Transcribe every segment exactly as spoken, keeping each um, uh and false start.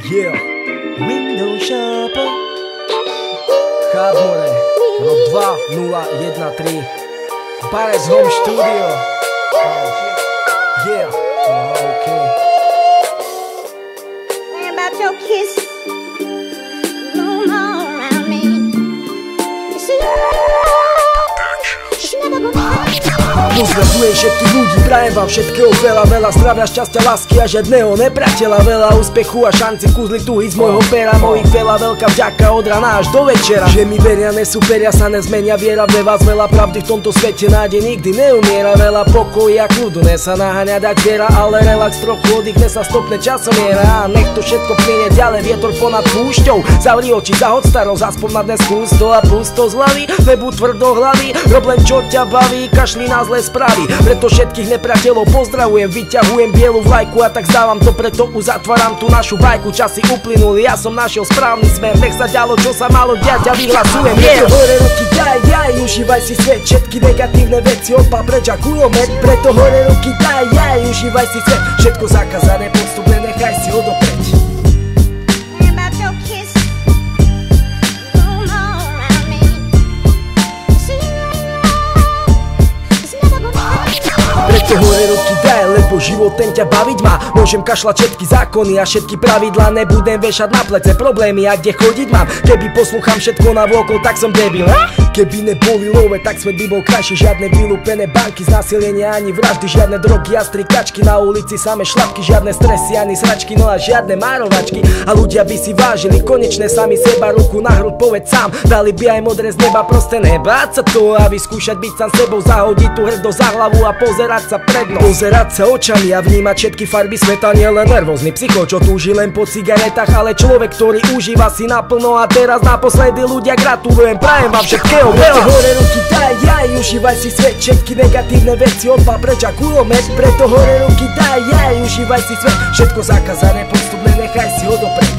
Yeah, Windows Shopper Hardmore, rok dva nula jedna tri Barez Home Studio. Oh, yeah, oh, okay. Worry about your kiss no more around me. You see, it's never gonna happen. Pozdravujem všetkých ľudí, prajem vám všetkého veľa, veľa zdravia, šťastia, lásky a žiadneho nepriateľa, veľa úspechu a šanci kúzli tuhy z môjho pera, mojich veľa, veľká vďaka od rana až do večera. Že mi veria, nesúperia, sa nezmenia viera, ve vás veľa pravdy v tomto svete, nádej nikdy neumiera, veľa pokoja a kľudu, ne sa naháňa dať viera, ale relax trochu oddychne sa, stopne časomiera a nech to všetko plyne ďalej, vietor ponad púšťou, zavri oči, zahod starosť, aspoň na dnes pusto a pusto z hlavy, nebuď tvrdo hlavy, rob len čo ťa baví, kašli na zlé správy, preto všetkých nepriateľov pozdravujem, vyťahujem bielu vlajku a tak zdávam to, preto uzatváram tú našu bajku, časy uplynuli, ja som našiel správny smer, nech sa ďalo, čo sa malo diať a vyhlasujem, preto hore ruky daj, daj, užívaj si svet, všetky negatívne veci odpá preč a kulomet, preto hore ruky daj, daj, užívaj si svet, všetko zakázané, podstupné, nechaj si odopreť. Preto hore ruky daj, lebo život ten ťa baviť má. Môžem kašľať všetky zákony a všetky pravidlá, nebudem vešať na plece problémy a kde chodiť mám. Keby poslúcham všetko navôkol, tak som debil. Keby neboli love, tak svet by bol krajší. Žiadne vylúpené banky, znásilnenia ani vraždy, žiadne drogy a strikačky, na ulici same šlapky, žiadne stresy ani sračky, no a žiadne márovačky. A ľudia by si vážili konečne sami seba, ruku na hruď povedz sám, dali by aj modré z neba, proste nebáť sa toho a vyskúšať byť sám sebou, zahodiť tú hrdosť za hlavu a pozerať sa pred nos. Pozerať sa očami a vnímať všetky farby sveta, nie len nervózny psycho, čo túži len po cigaretách, ale človek, ktorý užíva si naplno. A teraz naposledy ľudia gratulujem, prajem vám všetkého veľa. Hore ruky daj, daj, užívaj si svet, všetky negatívne veci odpá preč a kulomet, preto hore ruky daj, daj, užívaj si svet, všetko zakázané, podstupné, nechaj si odopreť.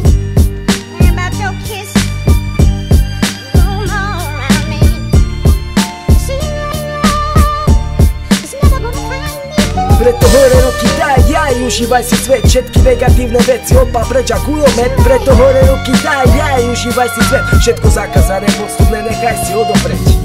Preto hore ruky daj, daj, užívaj si svet, všetky negatívne veci odpá preč a kulomet, preto hore ruky daj, daj, užívaj si svet, všetko zakázané, podstupné, nechaj si odopreť.